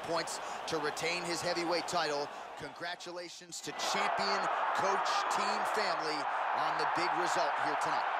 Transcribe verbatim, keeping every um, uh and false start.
points to retain his heavyweight title. Congratulations to champion, coach, team, family on the big result here tonight.